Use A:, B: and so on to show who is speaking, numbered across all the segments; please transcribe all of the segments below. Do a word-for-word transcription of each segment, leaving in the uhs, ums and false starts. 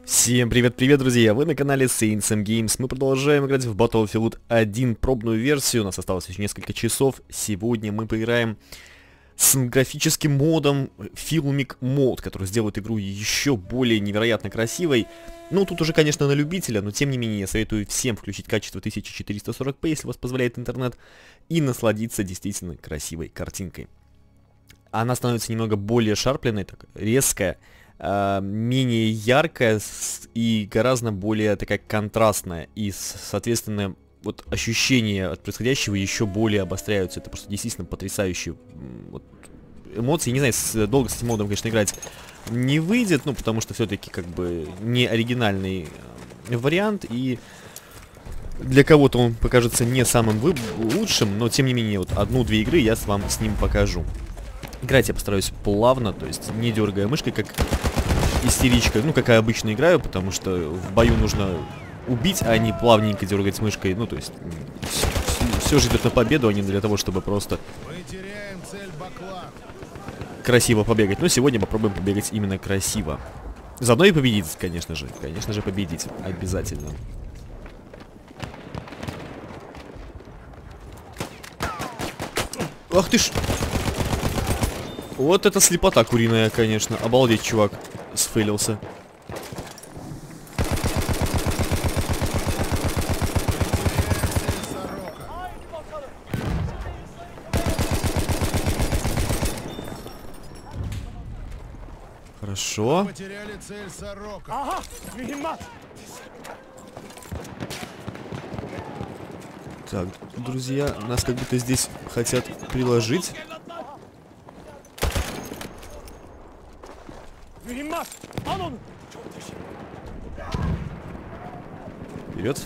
A: Всем привет-привет, друзья! Вы на канале Saints Games. Мы продолжаем играть в Battlefield один пробную версию. У нас осталось еще несколько часов. Сегодня мы поиграем с графическим модом Filmic Mode, который сделает игру еще более невероятно красивой. Ну, тут уже, конечно, на любителя, но тем не менее я советую всем включить качество тысяча четыреста сорок пэ, если у вас позволяет интернет, и насладиться действительно красивой картинкой. Она становится немного более шарпленной, так, резкая, Uh, менее яркая и гораздо более такая контрастная, и соответственно вот ощущения от происходящего еще более обостряются. Это просто действительно потрясающие вот, эмоции. Не знаю, с, долго с этим модом, конечно, играть не выйдет, ну потому что все-таки как бы не оригинальный вариант, и для кого-то он покажется не самым лучшим, но тем не менее вот одну-две игры я вам с ним покажу. Играть я постараюсь плавно, то есть не дергая мышкой, как истеричка, ну, как я обычно играю, потому что в бою нужно убить, а не плавненько дергать мышкой. Ну, то есть все же идет на победу, а не для того, чтобы просто красиво побегать. Но сегодня попробуем побегать именно красиво. Заодно и победить, конечно же. Конечно же, победить. Обязательно. Ах ты ж... Вот это слепота куриная, конечно. Обалдеть, чувак. Сфейлился. Хорошо.
B: Потеряли цель Сорока.
C: Ага,
A: так, друзья, нас как будто здесь хотят приложить. Вперед.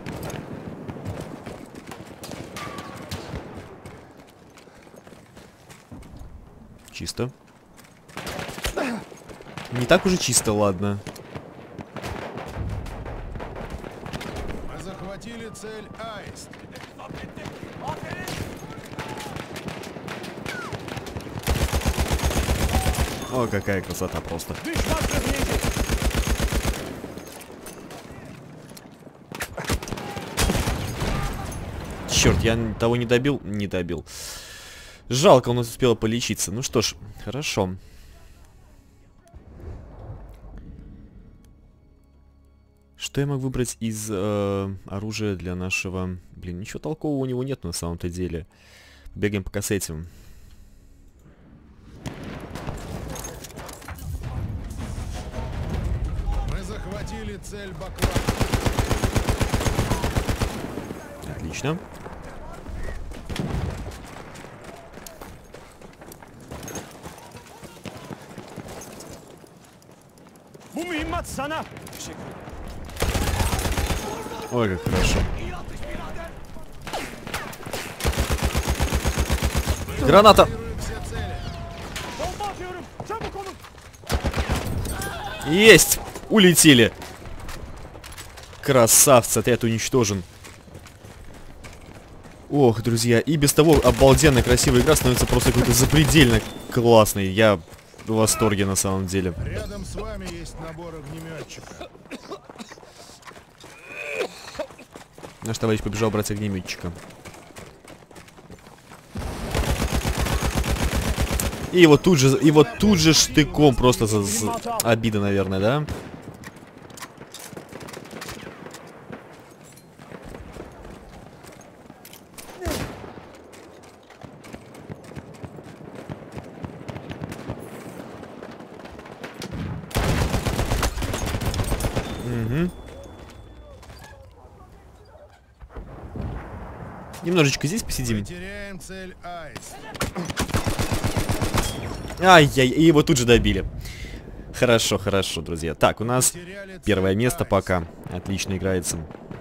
A: Чисто. Не так уже чисто, ладно.
B: Мы захватили цель Аист.
A: О, какая красота просто. Черт, я того не добил? Не добил. Жалко, он успел полечиться. Ну что ж, хорошо. Что я могу выбрать из э, оружия для нашего... Блин, ничего толкового у него нет на самом-то деле. Бегаем по кассете.
B: Мы захватили цель Баклан.
A: Отлично. Ой, как хорошо. Граната! Есть! Улетели! Красавцы, отряд уничтожен. Ох, друзья, и без того обалденная красивая игра становится просто какой-то запредельно классной. Я в восторге на самом деле.
B: Рядом с вами есть набор огнеметчика.
A: Наш товарищ побежал брать огнеметчика. И вот тут же, и вот тут же штыком просто за, за... обида, наверное, да? Угу. Немножечко здесь посидим.
B: Мы теряем цель Аист.
A: Ай-яй, и его тут же добили. Хорошо, хорошо, друзья. Так, у нас первое место пока. Отлично играется.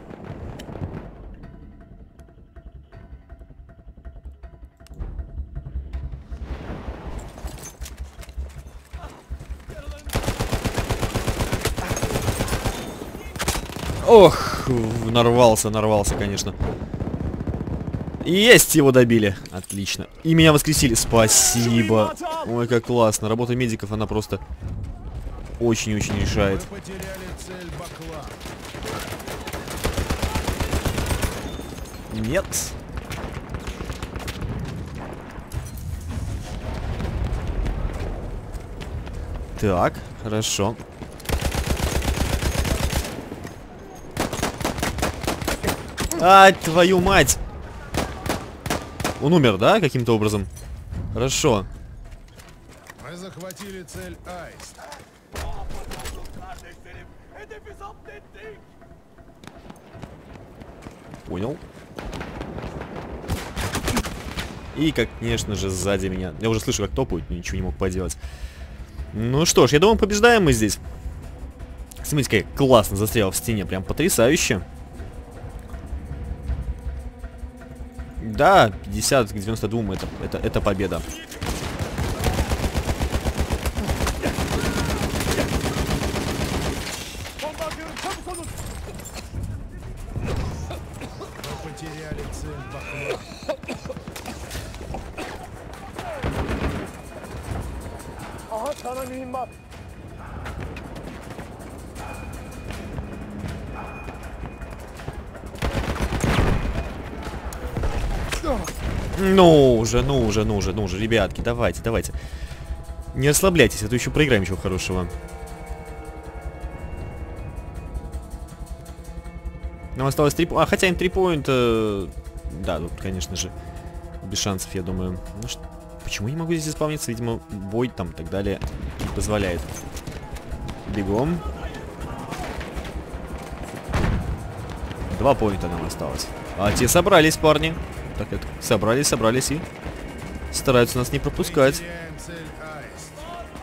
A: Ох, нарвался, нарвался, конечно. Есть, его добили. Отлично. И меня воскресили. Спасибо. Ой, как классно. Работа медиков, она просто очень-очень решает.
B: Мы потеряли цель Баклан.
A: Нет. Так, хорошо. Ай, твою мать! Он умер, да, каким-то образом? Хорошо.
B: Мы захватили цель Аист.
A: Понял. И, конечно же, сзади меня. Я уже слышу, как топают, но ничего не мог поделать. Ну что ж, я думаю, побеждаем мы здесь. Смотрите, как классно застрял в стене. Прям потрясающе. Да, пятьдесят к девяноста двум это, это, это победа.
B: Мы потеряли цель Баклан.
A: Ну уже, ну уже, ну уже, ну уже, ребятки, давайте, давайте. Не расслабляйтесь, а то еще проиграем чего хорошего. Нам осталось три... А, хотя им три поинта... Да, тут, конечно же, без шансов, я думаю. Ну что... Почему я не могу здесь исполниться? Видимо, бой там и так далее не позволяет. Бегом. Два поинта нам осталось. А те собрались, парни. Так, это, собрались, собрались и стараются нас не пропускать.
B: Теряем цель Аист.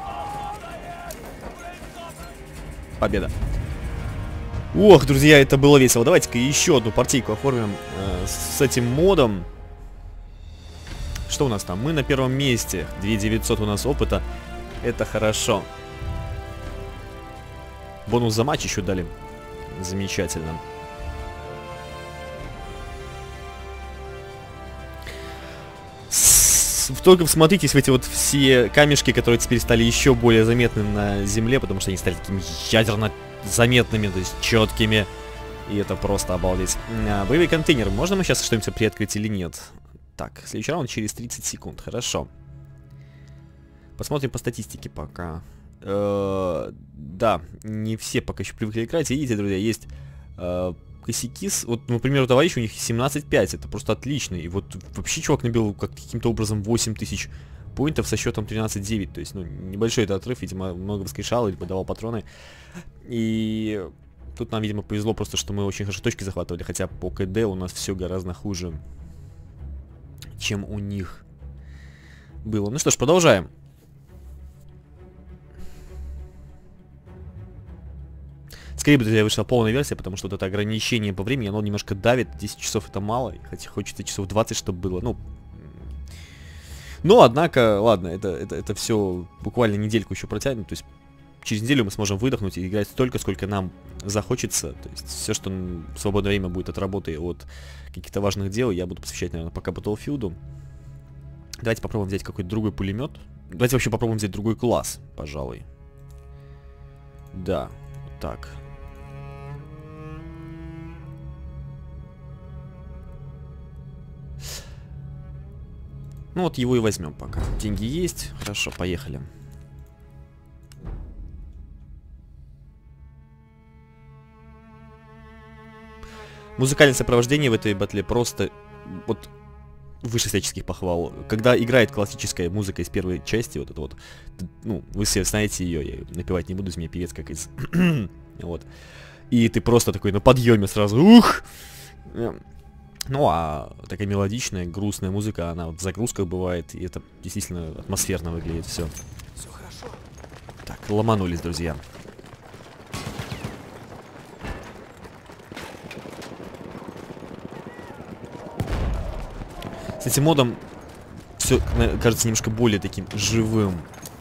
A: Победа. Ох, друзья, это было весело. Давайте-ка еще одну партийку оформим э, с этим модом. Что у нас там? Мы на первом месте. две тысячи девятьсот у нас опыта. Это хорошо. Бонус за матч еще дали. Замечательно. С... Только всмотритесь в эти вот все камешки, которые теперь стали еще более заметными на земле, потому что они стали такими ядерно заметными, то есть четкими. И это просто обалдеть. А, боевой контейнер. Можно мы сейчас что-нибудь приоткрыть или нет? Так, следующий раунд через тридцать секунд. Хорошо. Посмотрим по статистике пока. Э-э- да, не все пока еще привыкли играть. Видите, друзья, есть э- косяки. С... Вот, например, у товарища у них семнадцать пять. Это просто отлично. И вот вообще чувак набил как каким-то образом восемь тысяч поинтов со счетом тринадцать девять. То есть, ну, небольшой это отрыв. Видимо, много воскрешал или подавал патроны. И тут нам, видимо, повезло просто, что мы очень хорошо точки захватывали. Хотя по КД у нас все гораздо хуже, чем у них было. Ну что ж, продолжаем. Скорее бы, друзья, вышла полная версия, потому что вот это ограничение по времени, оно немножко давит. десять часов это мало, хотя хочется часов двадцать, чтобы было. Ну, но, однако, ладно, это, это, это все буквально недельку еще протянет. То есть через неделю мы сможем выдохнуть и играть столько, сколько нам захочется. То есть все, что в свободное время будет от работы, от каких-то важных дел, я буду посвящать, наверное, пока Battlefield. Давайте попробуем взять какой-то другой пулемет. Давайте вообще попробуем взять другой класс, пожалуй. Да, вот так. Ну вот его и возьмем пока. Деньги есть. Хорошо, поехали. Музыкальное сопровождение в этой батле просто вот выше всяческих похвал. Когда играет классическая музыка из первой части, вот это вот, ну, вы все знаете ее, я напевать не буду, из меня певец как из... Вот. И ты просто такой на подъеме сразу, ух! Ну, а такая мелодичная, грустная музыка, она в загрузках бывает, и это действительно атмосферно выглядит все.
C: Все хорошо.
A: Так, ломанулись, друзья. С этим модом все кажется немножко более таким живым.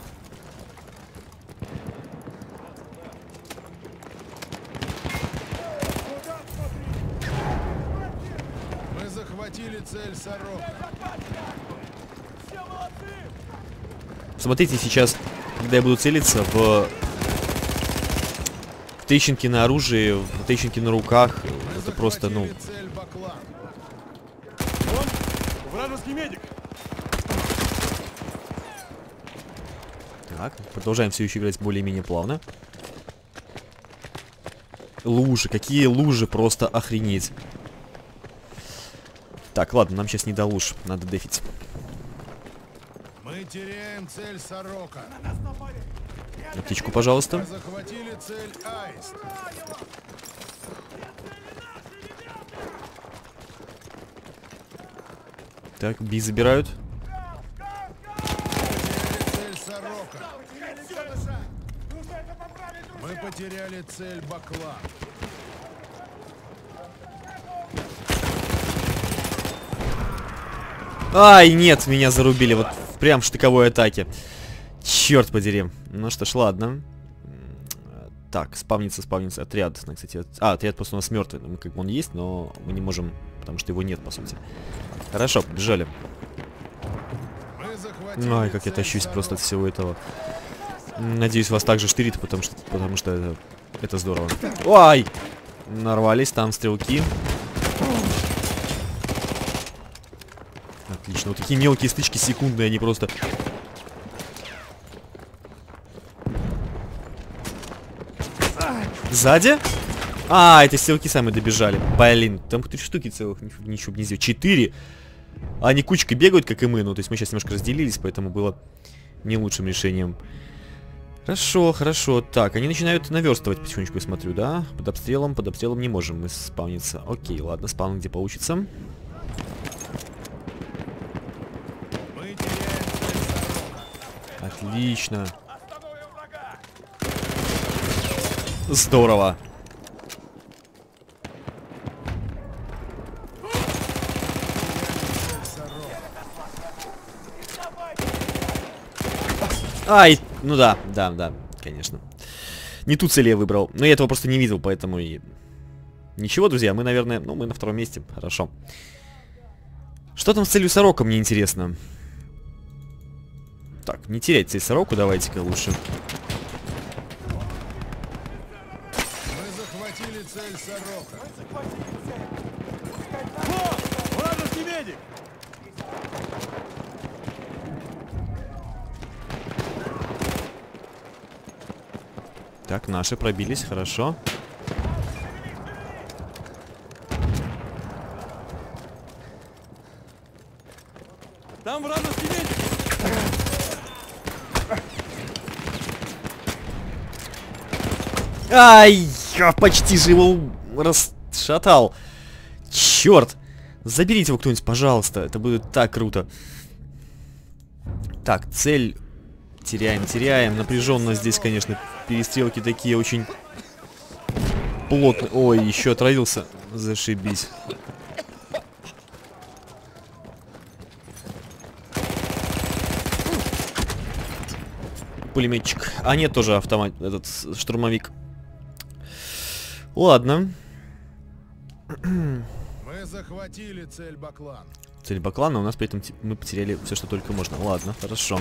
B: Мы захватили цель Сорока.
A: Смотрите сейчас, когда я буду целиться в трещинки на оружии, трещинки на руках.
B: Мы
A: Это просто, ну...
B: захватили цель Баклан.
C: Он вражеский медик.
A: Так, продолжаем все еще играть более-менее плавно. Лужи, какие лужи, просто охренеть. Так, ладно, нам сейчас не до луж, надо дефить.
B: Мы теряем цель Сорока.
A: Птичку, пожалуйста.
B: Мы захватили цель Аист.
A: Так, Би забирают.
B: Цель Сорока. Мы потеряли цель Баклан.
A: Ай, нет, меня зарубили вот прям в штыковой атаке. Черт подери. Ну что ж, ладно. Так, спавнится, спавнится отряд. Кстати, а, отряд просто у нас мертвый. Ну, как бы он есть, но мы не можем, потому что его нет, по сути. Хорошо, побежали. Ай, как я тащусь просто от всего этого. Надеюсь, вас также штырит, потому что, потому что это, это здорово. Ай! Нарвались, там стрелки. Отлично, вот такие мелкие стычки секундные, они просто... Сзади? А, эти стрелки сами добежали. Блин, там три штуки целых, ничего не сделать. Четыре. Они кучкой бегают, как и мы. Ну, то есть мы сейчас немножко разделились, поэтому было не лучшим решением. Хорошо, хорошо. Так, они начинают наверстывать потихонечку, я смотрю, да? Под обстрелом, под обстрелом не можем мы спавниться. Окей, ладно, спаун где получится. Отлично. Здорово. Ай, ну да, да, да, конечно. Не ту цель я выбрал. Но я этого просто не видел, поэтому и... Ничего, друзья, мы, наверное... Ну, мы на втором месте. Хорошо. Что там с целью Сорока, мне интересно. Так, не терять цель Сороку давайте-ка лучше.
B: Мы захватили цель Сорока.
C: О, вражеский медик.
A: Так, наши пробились, хорошо.
C: Там вражеский медик.
A: Ай, я почти же его расшатал. Черт. Заберите его кто-нибудь, пожалуйста. Это будет так круто. Так, цель... Теряем, теряем. Напряженно здесь, конечно, перестрелки такие очень плотные. Ой, еще отравился. Зашибись. Пулеметчик. А нет, тоже автомат, этот штурмовик. Ладно.
B: Мы захватили цель Баклан.
A: Цель Баклана, у нас при этом мы потеряли все, что только можно. Ладно, хорошо.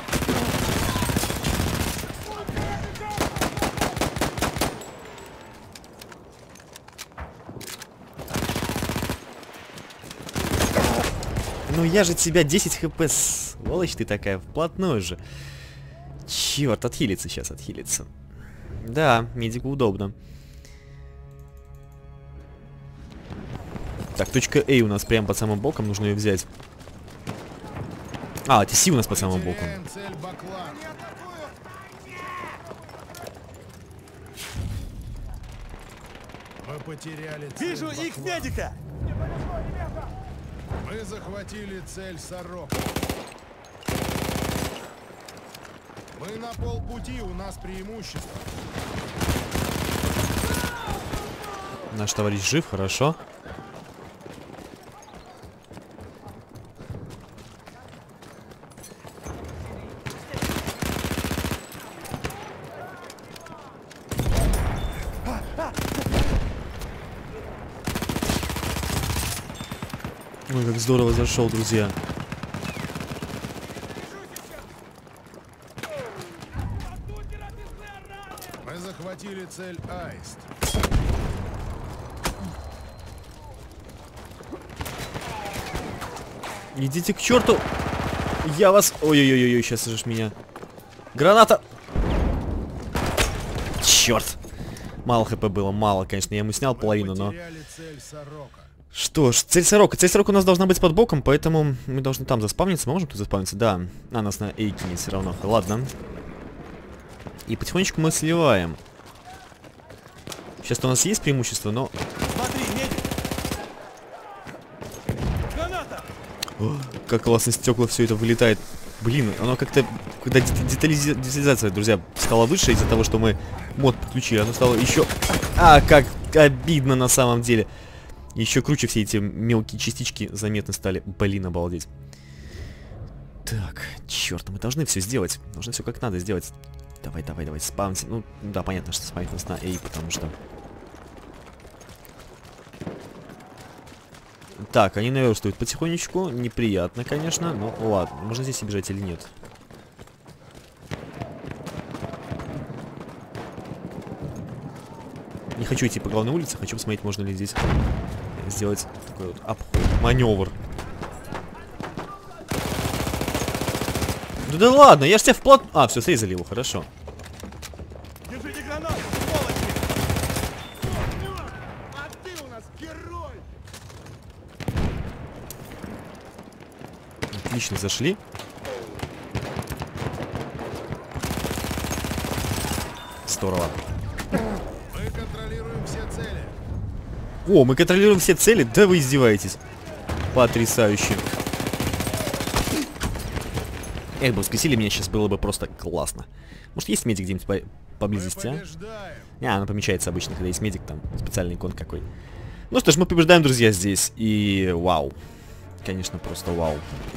A: Ну я же тебя десять хп, сволочь ты такая, вплотную же. Черт, отхилится сейчас, отхилится. Да, медику удобно. Так, точка А у нас прям под самым боком, нужно ее взять. А, Ти Си у нас под самым боком.
B: Цель Баклан. Мы потеряли цель
C: Вижу
B: Баклан.
C: их медика.
B: Мы захватили цель Сорока. Мы на полпути, у нас преимущество.
A: Наш товарищ жив, хорошо. Ой, как здорово зашел, друзья.
B: Мы захватили цель Аист.
A: Идите к черту! Я вас... Ой-ой-ой, сейчас же меня... Граната! Черт! Мало хп было, мало, конечно. Я ему снял половину, но...
B: Цель Сорока.
A: Что ж, цель Сорока. Цель Сорока у нас должна быть под боком, поэтому мы должны там заспавниться. Мы можем тут заспавниться? Да. А, нас на Эй кинет все равно. Ладно. И потихонечку мы сливаем. Сейчас-то у нас есть преимущество, но...
C: Смотри, медик! Граната!
A: О, как классно стекла все это вылетает. Блин, оно как-то... Когда детализи... детализация, друзья, стала выше из-за того, что мы мод подключили, оно стало еще... А, как обидно на самом деле. Еще круче все эти мелкие частички заметны стали. Блин, обалдеть. Так, черт, мы должны все сделать. Должны все как надо сделать. Давай, давай, давай, спамьте. Ну, да, понятно, что спамить нас на Эй, потому что... Так, они наверстывают потихонечку. Неприятно, конечно, но ладно. Можно здесь бежать или нет? Не хочу идти по главной улице, хочу посмотреть, можно ли здесь сделать такой вот обход, маневр. Ну да ладно, я ж тебя вплот... А, все, срезали его, хорошо.
C: Держите гранату, сволочи!
B: А ты у нас герой!
A: Отлично, зашли. Здорово.
B: Мы контролируем все цели.
A: О, мы контролируем все цели? Да вы издеваетесь. Потрясающе. Эх, бы воскресили меня, сейчас было бы просто классно. Может, есть медик где-нибудь по поблизости, а? Не, она помечается обычно, когда есть медик, там специальный икон какой. Ну что ж, мы побеждаем, друзья, здесь. И вау. Конечно, просто вау.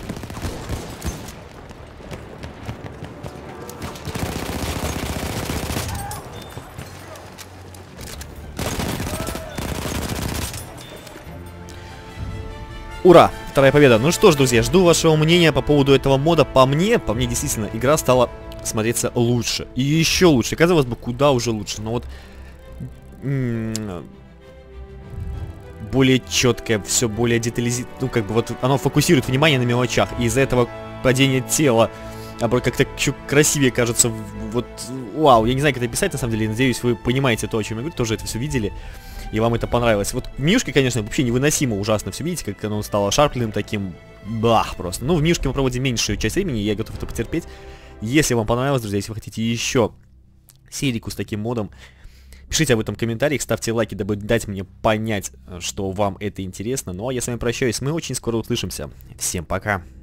A: Ура! Вторая победа. Ну что ж, друзья, жду вашего мнения по поводу этого мода. По мне, по мне действительно, игра стала смотреться лучше. И еще лучше. Казалось бы, куда уже лучше. Но вот... более четкое, все более детализировано. Ну, как бы вот оно фокусирует внимание на мелочах. И из-за этого падение тела как-то еще красивее кажется. Вот, вау, я не знаю, как это писать, на самом деле. Надеюсь, вы понимаете то, о чем я говорю. Тоже это все видели. И вам это понравилось. Вот в Мишке, конечно, вообще невыносимо ужасно все. Видите, как оно стало шарпленным таким. Бах, просто. Ну, в Мишке мы проводим меньшую часть времени, я готов это потерпеть. Если вам понравилось, друзья, если вы хотите еще серику с таким модом, пишите об этом в комментариях, ставьте лайки, дабы дать мне понять, что вам это интересно. Ну, а я с вами прощаюсь. Мы очень скоро услышимся. Всем пока.